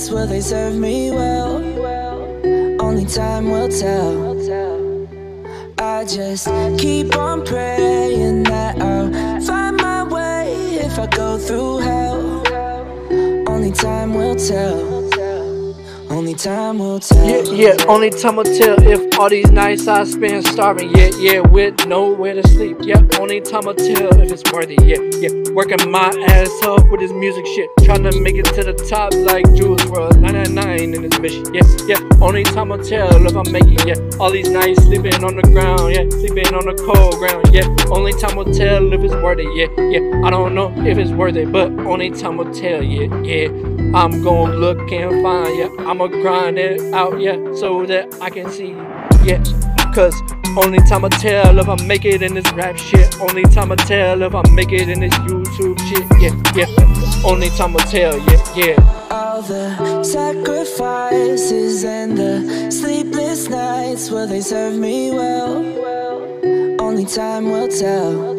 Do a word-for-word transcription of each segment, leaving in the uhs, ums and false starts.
nights, will they serve me well? Only time will tell. I just keep on praying that I'll find my way if I go through hell. Only time will tell. Only time will tell. Yeah, yeah, only time will tell if all these nights I spend starving. Yeah, yeah, with nowhere to sleep. Yeah, only time will tell if it's worthy. Yeah, yeah, working my ass off with this music shit, trying to make it to the top like Jules World nine nine nine in this mission. Yeah, yeah, only time will tell if I make it. Yeah, all these nights sleeping on the ground. Yeah, sleeping on the cold ground. Yeah, only time will tell if it's worthy. Yeah, yeah, I don't know if it's worth it, but only time will tell. Yeah, yeah, I'm gonna look and find. Yeah, I'ma grind it out, yeah, so that I can see, yeah, cause only time will tell if I make it in this rap shit. Only time will tell if I make it in this YouTube shit, yeah, yeah, only time will tell, yeah, yeah. All the sacrifices and the sleepless nights, will they serve me well? Only time will tell.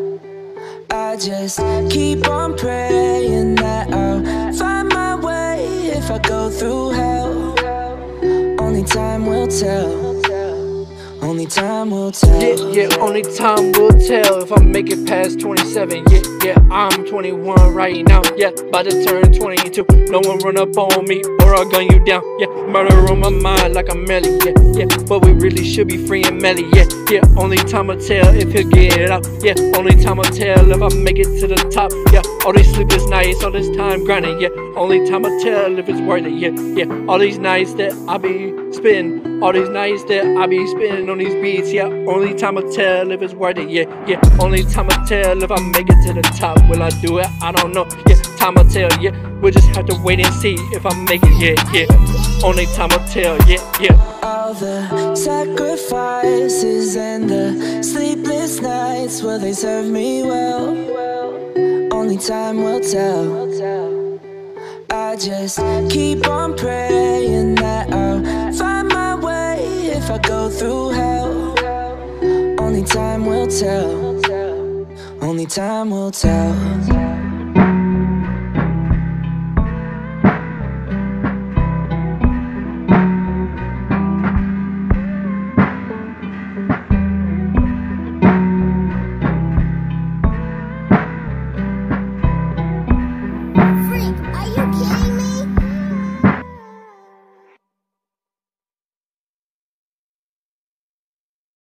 I just keep on praying that I'll find my way if I go through hell. Only time will tell. Only time will tell. Yeah, yeah, only time will tell if I make it past twenty-seven. Yeah, yeah, I'm twenty-one right now. Yeah, about to turn twenty-two. No one run up on me or I'll gun you down. Yeah, murder on my mind like I'm Melly. Yeah, yeah, but we really should be free and Melly. Yeah, yeah, only time will tell if he'll get it out. Yeah, only time will tell if I make it to the top. Yeah, all these sleepless nights, all this time grinding. Yeah, only time will tell if it's worth it. Yeah, yeah, all these nights that I be spending, all these nights that I be spending on these beats. Yeah, only time will tell if it's worth it. Yeah, yeah, only time will tell if I make it to the top. Will I do it? I don't know. Yeah, time will tell. Yeah, we'll just have to wait and see if I make it. Yeah, yeah, only time will tell. Yeah, yeah. All the sacrifices and the sleepless nights, will they serve me well? Only time will tell. I just keep on praying that I'll find my way if I go through hell. Only time will tell. Only time will tell.